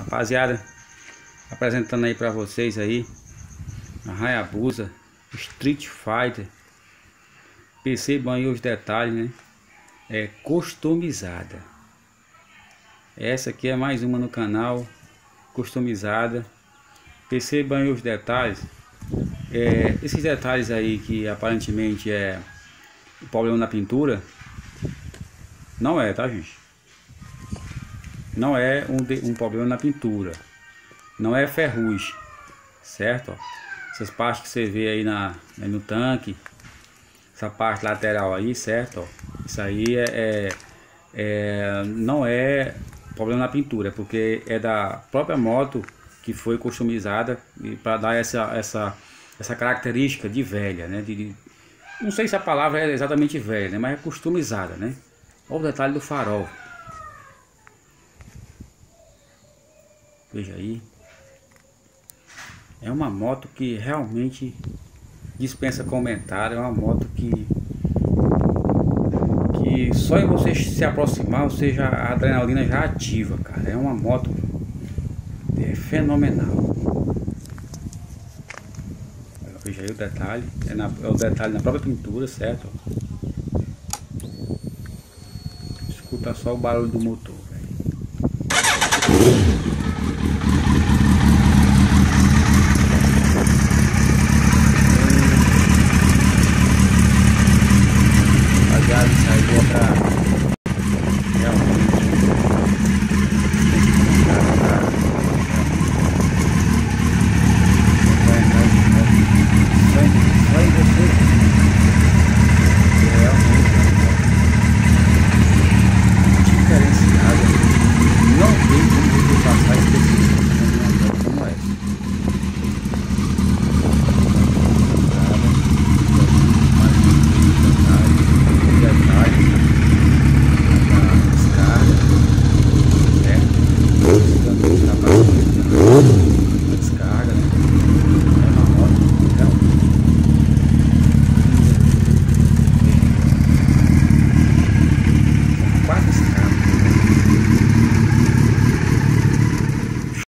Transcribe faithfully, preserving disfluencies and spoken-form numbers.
Rapaziada, apresentando aí pra vocês aí a Hayabusa Street Fighter P C. Banhou os detalhes, né? É customizada. Essa aqui é mais uma no canal, customizada. P C banhou os detalhes. É, esses detalhes aí que aparentemente é o problema na pintura, não é, tá, gente? Não é um, de, um problema na pintura, não é ferrugem, certo? Ó, essas partes que você vê aí, na, aí no tanque, essa parte lateral aí, certo? Ó, isso aí é, é, é, não é problema na pintura, porque é da própria moto que foi customizada para dar essa, essa, essa característica de velha, né? De, de, não sei se a palavra é exatamente velha, né? Mas é customizada, né? Olha o detalhe do farol. Veja aí. É uma moto que realmente dispensa comentário. É uma moto que que só em você se aproximar, ou seja, a adrenalina já ativa, cara. É uma moto é fenomenal. Veja aí o detalhe. É, na, é o detalhe na própria pintura, certo? Escuta só o barulho do motor, velho.